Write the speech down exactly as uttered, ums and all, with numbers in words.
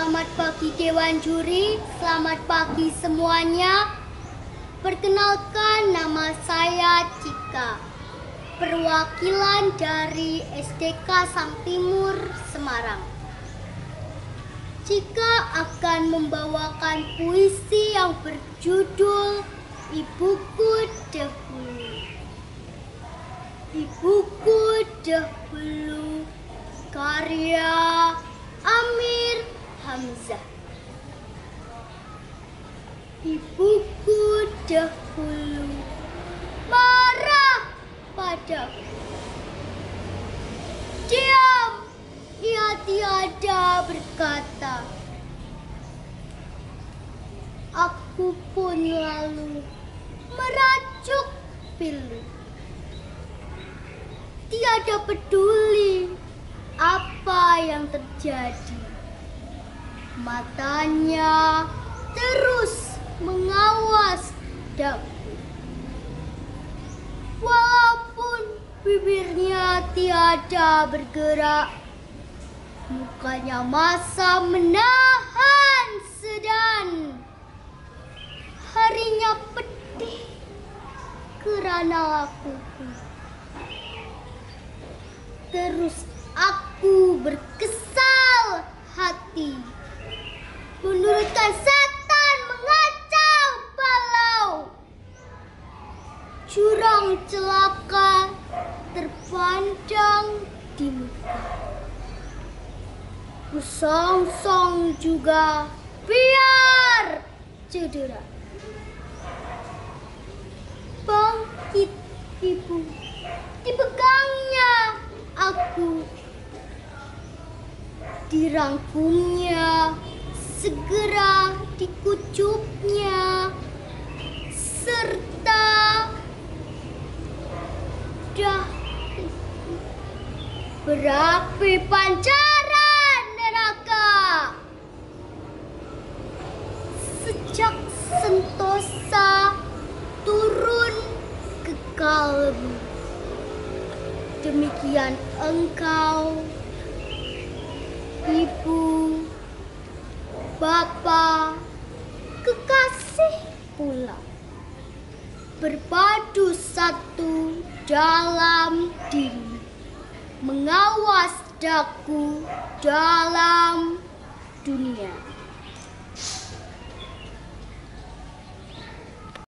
Selamat pagi Dewan Juri, selamat pagi semuanya. Perkenalkan, nama saya Cika, perwakilan dari S D K Sang Timur, Semarang. Cika akan membawakan puisi yang berjudul Ibuku Dahulu. Ibuku Dahulu, karya Amir Hamzah. Ibuku dahulu marah padaku. Diam, ia tiada berkata. Aku pun lalu meracuk pilu. Tiada peduli apa yang terjadi. Matanya terus mengawas daku. Walaupun bibirnya tiada bergerak, mukanya masa menahan sedan. Harinya pedih kerana aku. Terus aku berkesal hati, menurutkan setan mengacau balau. Jurang celaka terpandang di muka. Kusongsong juga biar cedera. Bangkit ibu, dipegangnya aku, dirangkumnya, segera dikucupnya, serta dahi berapi pancaran neraka. Sejak sentosa turun ke kalbu, demikian engkau, ibu, bapa, kekasih pula, berpadu satu dalam diri, mengawas daku dalam dunia.